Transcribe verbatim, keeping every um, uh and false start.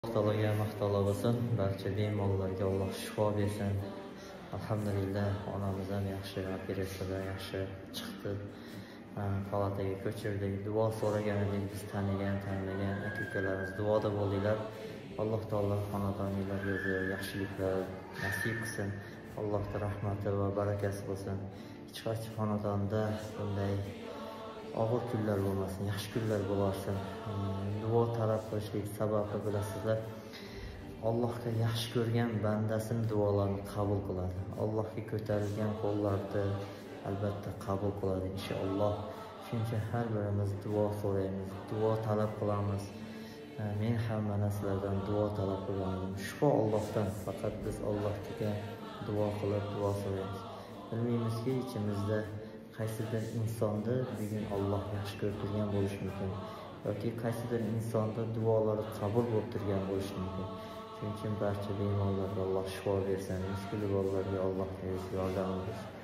taologa maqtovlar bo'lsin. Barcha bemorlarga Alloh shifo bersin. Alhamdulillah, onamiz ham yaxshi, operatsiyada yaxshi chiqdi. Palataga ko'chirdik. Duo so'ragan edik, biz tanigan, tanimagan aka-ukalarimiz duoda bo'ldilar. Alloh taolo xonadoningizga yaxshiliklar nasib qilsin. Allohning rahmati va barakasi bo'lsin. Hech qaysi xonadonda bunday og'ir kunlar bo'lmasin, yaxshi kunlar bo'lsin. Duo talab qilishlik sababi bilasizlar, Allohga yaxshi ko'rgan bandasini duolarini qabul qiladi. Allohga ko'tarilgan qo'llarni albatta qabul qiladi inshaalloh. Shuning uchun har birimiz duo so'raymiz, duo talab qilamiz. Men ham mana sizlardan duo talab qilaman. Shifo Allohdan, faqat biz Allohga duo qilib duo so'raymiz. Bilmaymizki, ichimizda qaysidir insonni bugun Alloh yaxshi ko'rtirgan bo'lishi mumkin yoki qaysidir insonni duolari qabul bo'lib turgan bo'lishi mumkin. Shuning uchun barcha bemorlarga Alloh shifo bersin, mushkuli bolalarga Alloh yordam bersin.